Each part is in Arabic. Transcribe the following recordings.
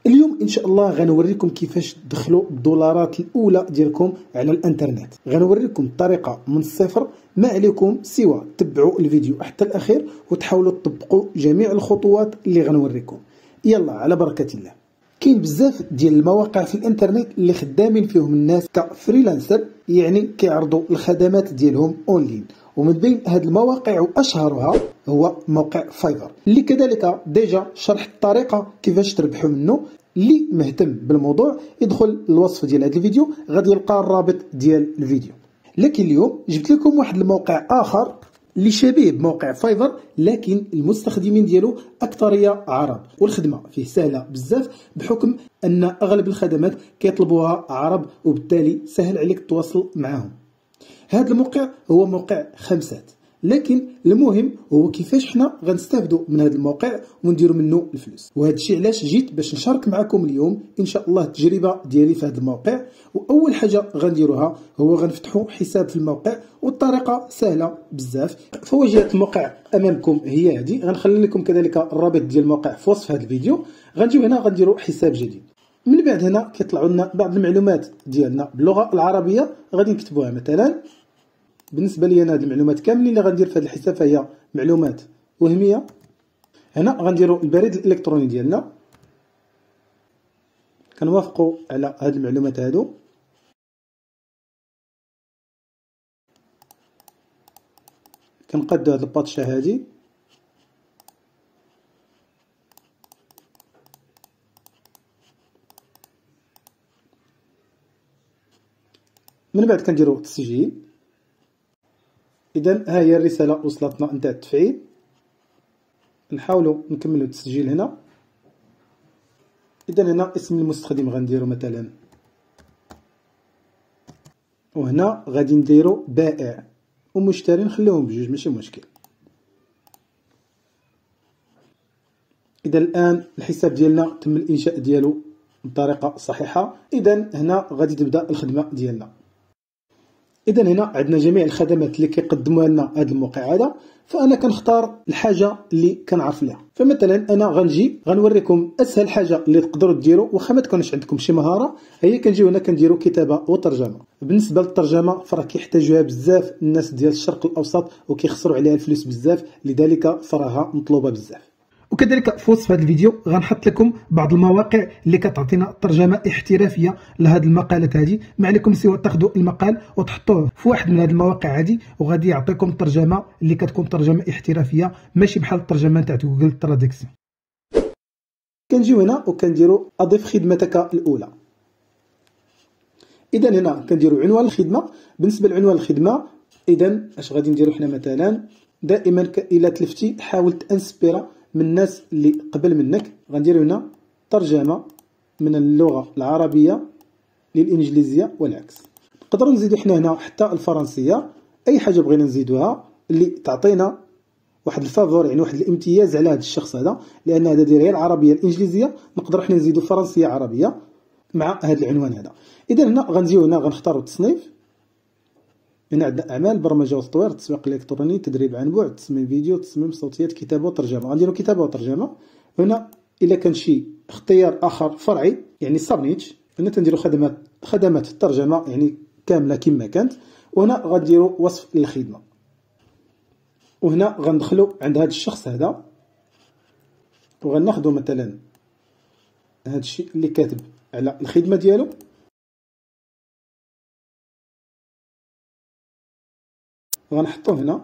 اليوم ان شاء الله غنوريكم كيفاش تدخلوا الدولارات الاولى ديالكم على الانترنت. غنوريكم الطريقه من الصفر، ما عليكم سوى تبعوا الفيديو حتى الاخير وتحاولوا تطبقوا جميع الخطوات اللي غنوريكم. يلا على بركه الله. كاين بزاف ديال المواقع في الانترنت اللي خدامين فيهم الناس كفريلانسر، يعني كيعرضوا الخدمات ديالهم اونلاين، ومن بين هاد المواقع واشهرها هو موقع فايفر اللي كذلك ديجا شرح الطريقه كيفاش تربحوا منه. اللي مهتم بالموضوع يدخل الوصف ديال هذا الفيديو غادي يلقى الرابط ديال الفيديو. لكن اليوم جبت لكم واحد الموقع اخر اللي شبيه بموقع فايفر، لكن المستخدمين ديالو اكثريه عرب، والخدمه فيه سهله بزاف بحكم ان اغلب الخدمات كيطلبوها عرب، وبالتالي سهل عليك تواصل معهم. هذا الموقع هو موقع خمسات، لكن المهم هو كيفاش حنا غنستافدوا من هذا الموقع ونديروا منه الفلوس. وهذا الشيء علاش جيت باش نشارك معكم اليوم ان شاء الله التجربه ديالي في هذا الموقع. واول حاجه غنديروها هو غنفتحوا حساب في الموقع، والطريقه سهله بزاف. فواجهه الموقع امامكم هي هذه، غنخلي لكم كذلك الرابط ديال الموقع في وصف هذا الفيديو. غنجيو هنا غنديروا حساب جديد. من بعد هنا كيطلعوا لنا بعض المعلومات ديالنا باللغه العربيه، غادي نكتبوها. مثلا بالنسبه لي انا هاد المعلومات كاملين اللي غندير في هذا الحساب فهي معلومات وهميه. هنا غنديروا البريد الالكتروني ديالنا، كنوافقوا على هاد المعلومات هادو. كنقادوا هاد الباتشه هادي، من بعد كنديروا التسجيل. اذا ها هي الرساله وصلتنا نتاع التفعيل. نحاولوا نكملوا التسجيل هنا. اذا هنا اسم المستخدم غنديروا مثلا، وهنا غادي نديروا بائع ومشتري، نخليهم بجوج ماشي مشكل. اذا الان الحساب ديالنا تم الانشاء ديالو بطريقه صحيحه. اذا هنا غادي تبدا الخدمه ديالنا. اذا هنا عندنا جميع الخدمات اللي كيقدموها لنا هذا الموقع هذا، فانا كنختار الحاجه اللي كنعرف ليها. فمثلا انا غنوريكم اسهل حاجه اللي تقدروا ديروا واخا ما تكونش عندكم شي مهاره، هي كنجيو هنا كنديروا كتابه وترجمه. بالنسبه للترجمه فراه كيحتاجوها بزاف الناس ديال الشرق الاوسط وكيخسروا عليها الفلوس بزاف، لذلك فراها مطلوبه بزاف. وكذلك في وصف هذا الفيديو غنحط لكم بعض المواقع اللي كتعطينا ترجمه احترافيه لهذه المقالات هذه. ما عليكم سوى تاخذوا المقال وتحطوه في واحد من هذه المواقع هذه، وغادي يعطيكم ترجمه اللي كتكون ترجمه احترافيه، ماشي بحال الترجمه نتاع جوجل تراديكسيون. كنجيو هنا وكنديروا اضف خدمتك الاولى. اذا هنا كنديروا عنوان الخدمه. بالنسبه لعنوان الخدمه، اذا اش غادي نديروا حنا؟ مثلا دائما الا تلفتي حاول تانسبيرا من الناس اللي قبل منك. غنديروا هنا ترجمه من اللغه العربيه للانجليزيه والعكس. نقدروا نزيدوا حنا هنا حتى الفرنسيه، اي حاجه بغينا نزيدوها اللي تعطينا واحد الفافور، يعني واحد الامتياز على هذا الشخص هذا، لان هذا داير غير العربيه الانجليزيه، نقدر حنا نزيدوا فرنسيه عربيه مع هذا العنوان هذا. اذا هنا غنجيو هنا غنختاروا التصنيف. هنا عندنا اعمال، برمجه وتطوير، تسويق الكتروني، تدريب عن بعد، تصميم فيديو، تصميم صوتيات، كتابه وترجمه. غنديروا كتابه وترجمه. هنا الا كان شي اختيار اخر فرعي يعني سابنيت، هنا تنديروا خدمات الترجمه يعني كامله كما كانت. وهنا غنديروا وصف الخدمه، وهنا غندخلوا عند هذا الشخص هذا وغناخذوا مثلا هذا الشيء اللي كاتب على الخدمه ديالو. غنحطوه هنا،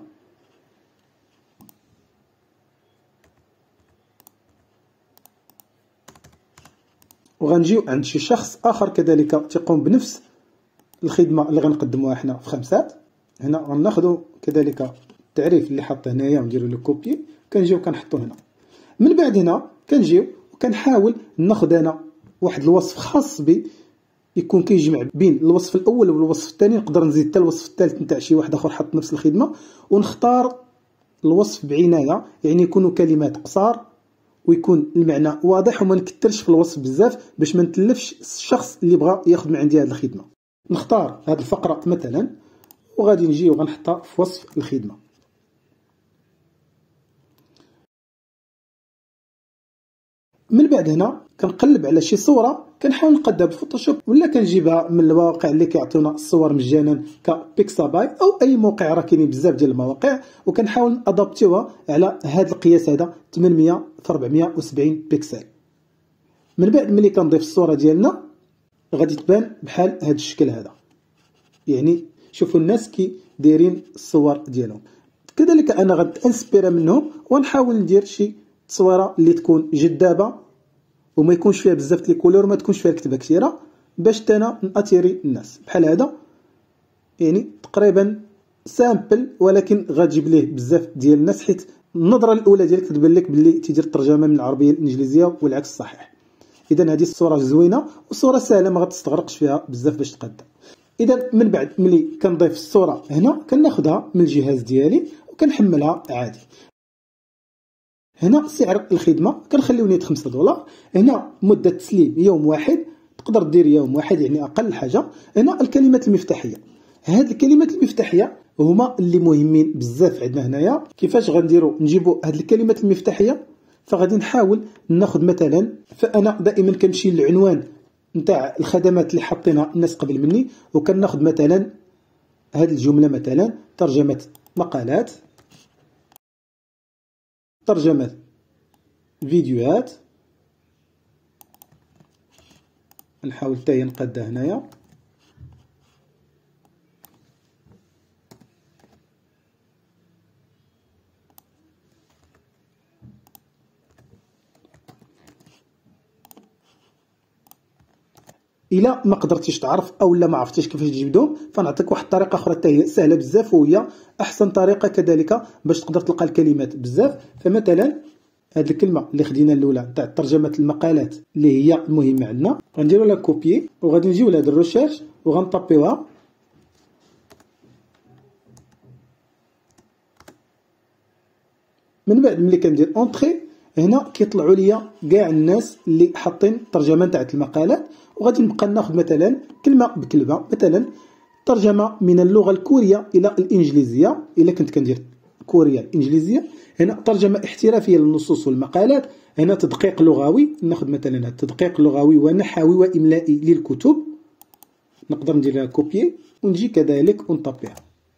وغنجيو عند شي شخص اخر كذلك تقوم بنفس الخدمه اللي غنقدموها حنا في خمسات. هنا غناخذوا كذلك التعريف اللي حط هنايا ونديروا له كوبي، كنجيو كنحطوه هنا. من بعد هنا كنجيو وكنحاول ناخذ انا واحد الوصف خاص بي يكون كيجمع بين الوصف الاول والوصف الثاني. نقدر نزيد حتى الوصف الثالث نتاع شي واحد اخر حط نفس الخدمه، ونختار الوصف بعنايه، يعني يكونوا كلمات قصار ويكون المعنى واضح وما نكثرش في الوصف بزاف باش ما نتلفش الشخص اللي بغى ياخذ من عندي هذه الخدمه. نختار هذه الفقره مثلا وغادي نجي وغنحطها في وصف الخدمه. من بعد هنا كنقلب على شي صوره كنحاول نقادها بالفوتوشوب ولا كنجيبها من المواقع اللي كيعطيونا الصور مجانا كبيكساباي او اي موقع، راه كاينين بزاف ديال المواقع، وكنحاول ادابتيوها على هذا القياس هذا 800 في 470 بكسل. من بعد ملي كنضيف الصوره ديالنا غادي تبان بحال هذا الشكل هذا، يعني شوفوا الناس كي دايرين الصور ديالهم. كذلك انا غنسبيرا منهم ونحاول ندير شي تصويره اللي تكون جذابه وما يكونش فيها بزاف لي كولور وما تكونش فيها الكتابه كثيره باش انا ناتيري الناس بحال هذا. يعني تقريبا سامبل ولكن غتجيب ليه بزاف ديال الناس، حيت النظره الاولى ديالك تبان لك باللي تيدير الترجمه من العربيه للانجليزيه والعكس صحيح. اذا هذه الصوره زوينه وصوره سهله ما غتستغرقش فيها بزاف باش تقاد. اذا من بعد ملي كنضيف الصوره هنا كناخذها من الجهاز ديالي وكنحملها عادي. هنا سعر الخدمه كنخليو نيت $5. هنا مده تسليم يوم واحد، تقدر دير يوم واحد يعني اقل حاجه. هنا الكلمات المفتاحيه، هاد الكلمات المفتاحيه هما اللي مهمين بزاف عندنا هنايا. كيفاش غنديروا نجيبوا هاد الكلمات المفتاحيه؟ فغادي نحاول ناخذ مثلا، فانا دائما كنمشي للعنوان نتاع الخدمات اللي حاطينها الناس قبل مني، وكناخذ مثلا هاد الجمله مثلا ترجمه مقالات، ترجمه فيديوهات، نحاول حتى هي نقادها هنايا. الا ما قدرتيش تعرف او لا ما عرفتيش كيفاش تجبدهم فنعطيك واحد الطريقه اخرى حتى هي سهله بزاف وهي احسن طريقه كذلك باش تقدر تلقى الكلمات بزاف. فمثلا هذه الكلمه اللي خدينا الاولى تاع ترجمه المقالات اللي هي المهمه عندنا، غنديروا لها كوبيي وغادي نجيو لهاد الريشيرش وغنطابيوها. من بعد ملي كندير اونطري هنا كيطلعوا ليا كاع الناس اللي حاطين ترجمه تاع المقالات، وغادي نبقى ناخذ مثلا كلمه بكلمه، مثلا ترجمه من اللغه الكوريه الى الانجليزيه، الا كنت كندير كوريا الانجليزيه. هنا ترجمه احترافيه للنصوص والمقالات، هنا تدقيق لغوي، ناخذ مثلا تدقيق لغوي ونحوي واملائي للكتب، نقدر ندير لها كوبيي ونجي كذلك ونطبيها.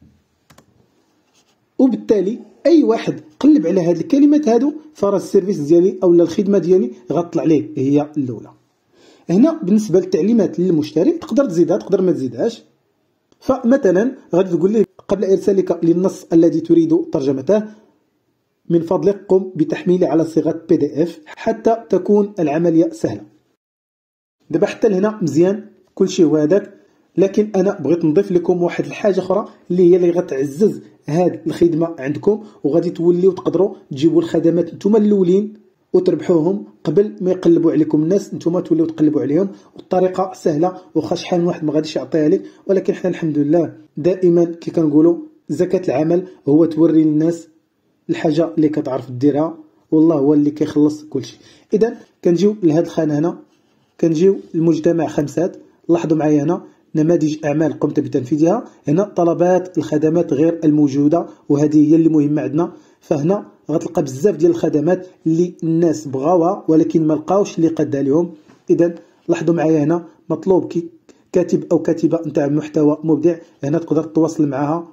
وبالتالي اي واحد قلب على هذه الكلمات هادو فراه السيرفيس ديالي او الخدمه ديالي غطلع ليه هي الاولى. هنا بالنسبه للتعليمات للمشتري تقدر تزيدها تقدر ما تزيدهاش. فمثلا غادي تقول لي قبل ارسالك للنص الذي تريد ترجمته من فضلك قم بتحميله على صيغه PDF حتى تكون العمليه سهله. دابا حتى لهنا مزيان كلشي هو هذاك، لكن انا بغيت نضيف لكم واحد الحاجه اخرى اللي هي اللي غتعزز هاد الخدمه عندكم، وغادي توليو تقدروا تجيبوا الخدمات نتوما الاولين وتربحوهم قبل ما يقلبوا عليكم الناس، نتوما توليو تقلبوا عليهم. والطريقه سهله واخا شحال من واحد ما غاديش يعطيها لك، ولكن حنا الحمد لله دائما كي كنقولوا زكاه العمل هو توري للناس الحاجه اللي كتعرف ديرها، والله هو اللي كيخلص كلشي. اذا كنجيو لهاد الخانه هنا، كنجيو المجتمع خمسات. لاحظوا معايا هنا نماذج اعمال قمت بتنفيذها، هنا طلبات الخدمات غير الموجوده وهذه هي اللي مهمه عندنا. فهنا غتلقى بزاف ديال الخدمات اللي الناس بغاوها ولكن ما لقاوش اللي قادها لهم. اذا لاحظوا معايا هنا مطلوب كاتب او كاتبه نتاع محتوى مبدع، هنا تقدر تتواصل معها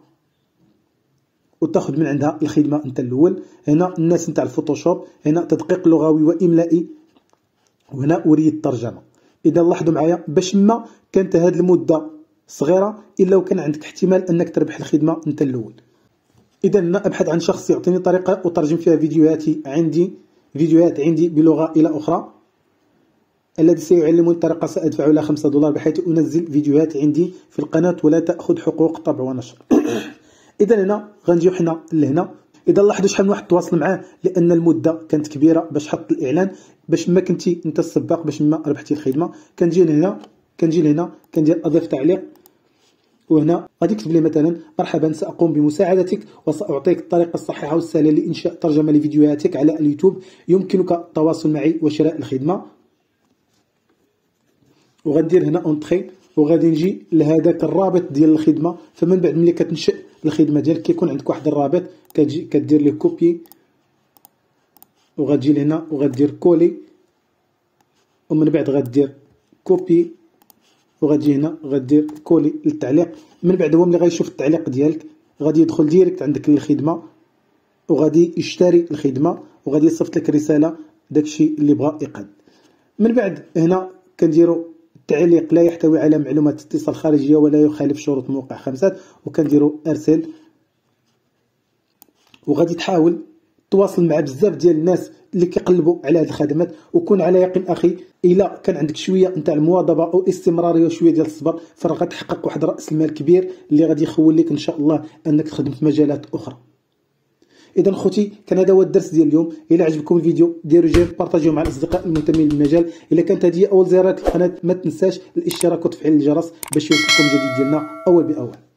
وتاخذ من عندها الخدمه انت الاول. هنا الناس نتاع الفوتوشوب، هنا تدقيق لغوي واملائي، وهنا اريد الترجمه. اذا لاحظوا معايا باش ما كانت هذه المده صغيره الا وكان عندك احتمال انك تربح الخدمه انت الاول. اذا انا ابحث عن شخص يعطيني طريقه اترجم فيها فيديوهات عندي بلغه الى اخرى، الذي سيعلمني الطريقه سادفع له $5 بحيث انزل فيديوهات عندي في القناه ولا تاخذ حقوق طبع ونشر. اذا هنا غنجيو حنا لهنا. اذا لاحظوا شحال من واحد تواصل معاه لان المده كانت كبيره باش حط الاعلان، باش ما كنتي انت السباق باش ما ربحتي الخدمه. كنجي لهنا كندير اضيف تعليق، وهنا غادي تكتب لي مثلا مرحبا ساقوم بمساعدتك وساعطيك الطريقه الصحيحه والسهله لانشاء ترجمه لفيديوهاتك على اليوتيوب، يمكنك التواصل معي وشراء الخدمه. وغندير هنا اونطري وغادي نجي لهذاك الرابط ديال الخدمه. فمن بعد ملي كتنشئ الخدمه ديالك كيكون عندك واحد الرابط كتجي كدير ليه كوبي وغتجي لهنا وغدير كولي ومن بعد غدير كوبي وغتجي هنا غدير كولي للتعليق. من بعد هو ملي غيشوف التعليق ديالك غادي يدخل ديريكت عندك للخدمه وغادي يشتري الخدمه وغادي يصيفط لك رساله داكشي اللي بغا يقاد. من بعد هنا كنديروا التعليق لا يحتوي على معلومات اتصال خارجيه ولا يخالف شروط موقع خمسات، وكنديروا ارسل. وغادي تحاول تواصل مع بزاف ديال الناس اللي كيقلبوا على هذه الخدمات، وكون على يقين اخي الا كان عندك شويه نتاع المواظبه او استمراريه وشويه ديال الصبر فراه غتحقق واحد راس المال كبير اللي غادي يخول لك ان شاء الله انك تخدم في مجالات اخرى. اذا خوتي كان هذا هو الدرس ديال اليوم. الى عجبكم الفيديو ديروا جيم، بارطاجيوه مع الاصدقاء المهتمين بالمجال. الا كانت هذه اول زيارات للقناه ما تنساش الاشتراك وتفعيل الجرس باش يوصلكم جديد ديالنا اول باول.